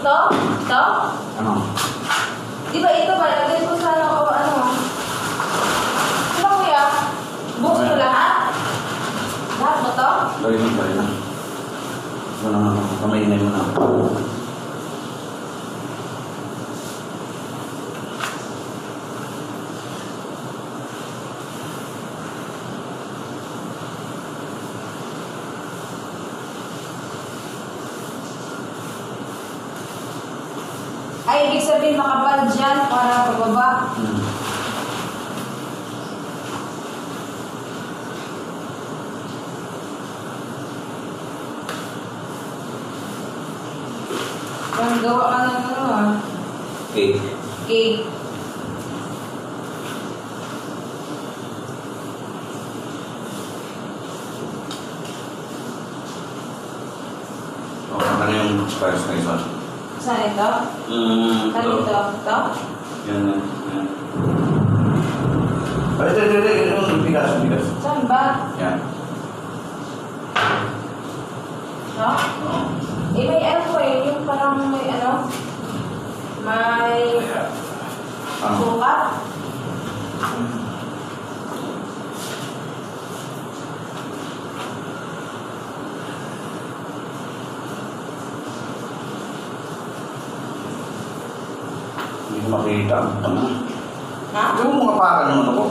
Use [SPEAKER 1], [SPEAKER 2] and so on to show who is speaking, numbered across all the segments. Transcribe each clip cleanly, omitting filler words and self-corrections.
[SPEAKER 1] Ito? Ito?
[SPEAKER 2] Ano?
[SPEAKER 1] Di ba ito ba? Lagay ko sa ano? Di ba kuya? Buo ito lahat? Lahat mo to?
[SPEAKER 2] Gawin mo na. Wala na. Kamayin mo na.
[SPEAKER 1] Ay, ibig sabihin makapal dyan para pababa. Parang gawa ka ng ano ah.
[SPEAKER 2] Cake.
[SPEAKER 1] Cake.
[SPEAKER 2] Ano yung price na isa?
[SPEAKER 1] Saan ito? Saan ito? Ito?
[SPEAKER 2] Yan. Ay, yung bigas.
[SPEAKER 1] Saan ba?
[SPEAKER 2] Yan.
[SPEAKER 1] No?
[SPEAKER 2] Oo.
[SPEAKER 1] Eh, may ano po eh, yung parang may ano, may sukat.
[SPEAKER 2] Hindi ko makita. Ano?
[SPEAKER 1] Ha?
[SPEAKER 2] Yung mga pakal naman ako.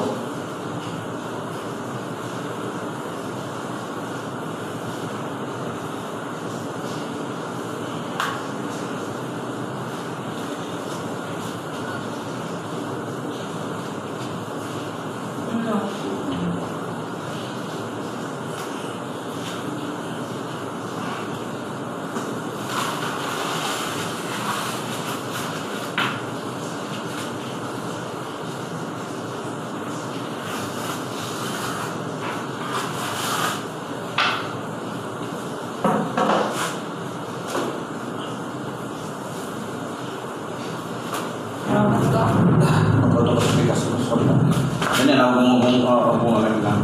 [SPEAKER 1] Ano?
[SPEAKER 2] Magkotong sa bigas. Ganyan, ako kung lang.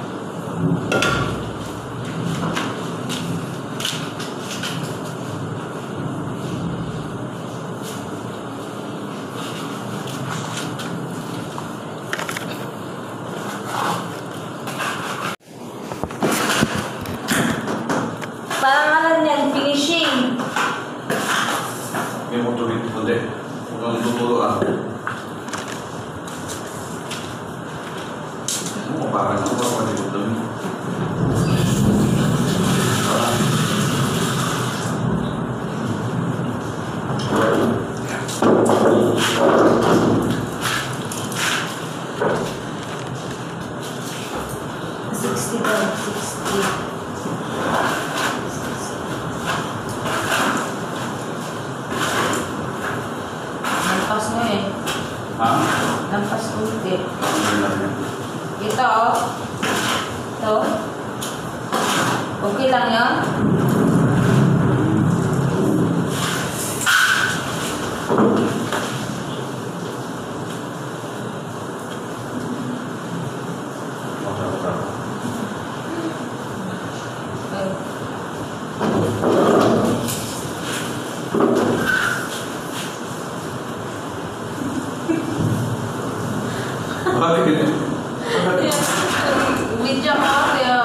[SPEAKER 1] Parang ano yan, finishing.
[SPEAKER 2] May mo tuloy ito kundi. Huwag kang tuturuan. Ano, parang ako ako hindi ko doon.
[SPEAKER 1] Lampas mo eh.
[SPEAKER 2] Ha?
[SPEAKER 1] Lampas mo eh.
[SPEAKER 2] Ano lang yan?
[SPEAKER 1] Ito oh. Ito. Okay lang yan?
[SPEAKER 2] Bakit?
[SPEAKER 1] Video ko kaya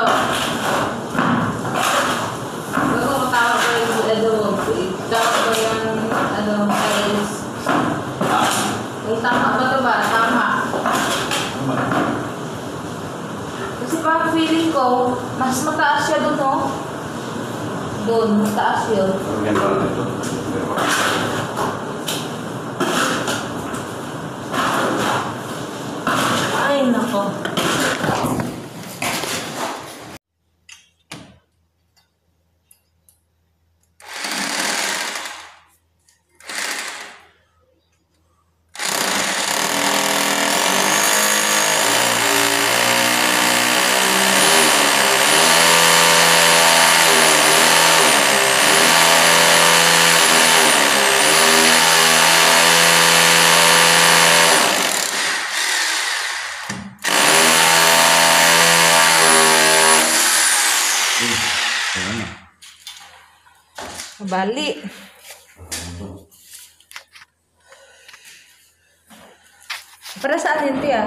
[SPEAKER 1] bago ko tawag ko yung tawag ko yung files. Yung tama ba ito ba? Tama. Kasi parang feeling ko mas mataas siya doon no? Doon, mataas yun.
[SPEAKER 2] Yan pala ito.
[SPEAKER 1] Ay, nako. Bali. Para saan yun, Tia?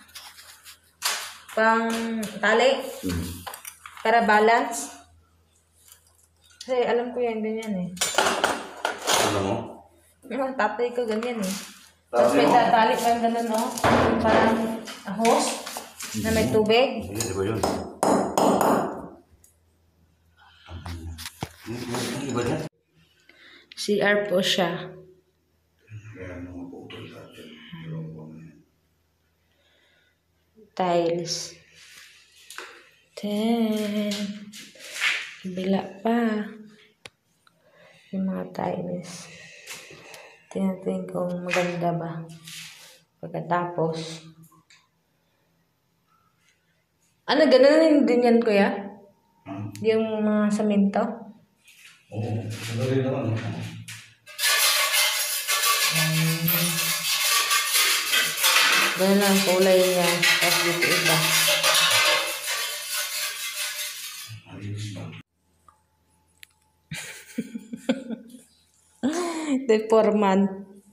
[SPEAKER 1] Pang tali? Para balance? Kasi alam ko yan, ganyan eh.
[SPEAKER 2] Alam mo?
[SPEAKER 1] Yung tatay ko ganyan eh. Tapos
[SPEAKER 2] Tatay
[SPEAKER 1] may
[SPEAKER 2] mo?
[SPEAKER 1] tatali pa yung ganun, no? Yung parang hose na may tubig.
[SPEAKER 2] Hindi, di ba yun? Hindi ba yan?
[SPEAKER 1] CR po siya.
[SPEAKER 2] Kaya mga putol sa atin.
[SPEAKER 1] Tiles. Then, bila pa. Yung mga tiles. Tingnan natin kung maganda ba. Pagkatapos. Ano, ganun din yan, kuya? Yung mga semento?
[SPEAKER 2] Oo, madali naman.
[SPEAKER 1] Ganun lang ang kulay niya. Tapos dito iba.
[SPEAKER 2] Ayos ba?
[SPEAKER 1] Deforman.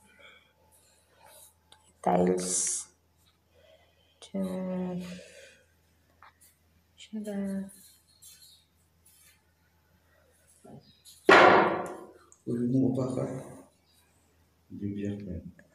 [SPEAKER 1] Tiles. Diyan. Diyan.
[SPEAKER 2] Uy, mo pa ka. Hindi biyak na.